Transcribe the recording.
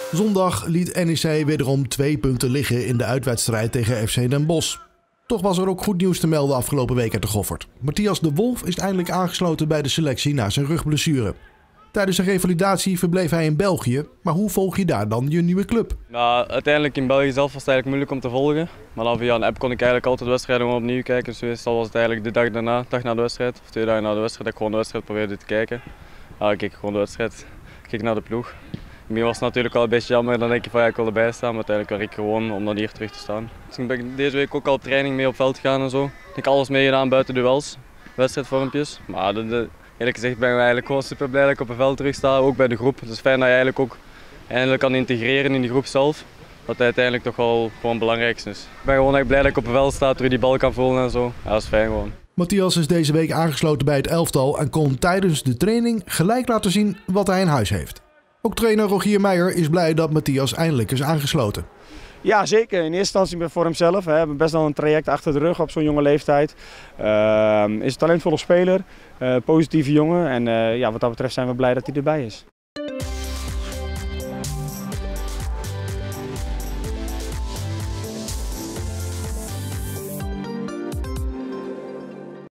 Zondag liet NEC wederom 2 punten liggen in de uitwedstrijd tegen FC Den Bosch. Toch was er ook goed nieuws te melden afgelopen week uit de Goffert. Matthias de Wolf is eindelijk aangesloten bij de selectie na zijn rugblessure. Tijdens zijn revalidatie verbleef hij in België, maar hoe volg je daar dan je nieuwe club? Nou, uiteindelijk in België zelf was het eigenlijk moeilijk om te volgen. Maar dan via een app kon ik eigenlijk altijd wedstrijden gewoon opnieuw kijken. Dus meestal was het eigenlijk de dag daarna, dag na de wedstrijd, of 2 dagen na de wedstrijd, dat ik gewoon de wedstrijd probeerde te kijken. Ja, ik keek gewoon de wedstrijd, ik keek naar de ploeg. In het begin was het natuurlijk wel een beetje jammer, dan denk je van ja, ik wil erbij staan, maar uiteindelijk werd ik gewoon om dan hier terug te staan. Dus ben ik deze week ook al op training mee op veld gegaan en zo. Ik heb alles meegedaan buiten duels, wedstrijdvormpjes. Maar eerlijk gezegd ben ik eigenlijk gewoon super blij dat ik op een veld terug sta, ook bij de groep. Het is fijn dat je eigenlijk ook eindelijk kan integreren in die groep zelf. Wat uiteindelijk toch wel gewoon het belangrijkste is. Ik ben gewoon echt blij dat ik op een veld sta, terug die bal kan voelen en zo. Ja, dat is fijn gewoon. Matthias is deze week aangesloten bij het elftal en kon tijdens de training gelijk laten zien wat hij in huis heeft. Ook trainer Rogier Meijer is blij dat Matthias eindelijk is aangesloten. Ja, zeker. In eerste instantie voor hemzelf. We hebben best wel een traject achter de rug op zo'n jonge leeftijd. Is een talentvolle speler, positieve jongen en ja, wat dat betreft zijn we blij dat hij erbij is.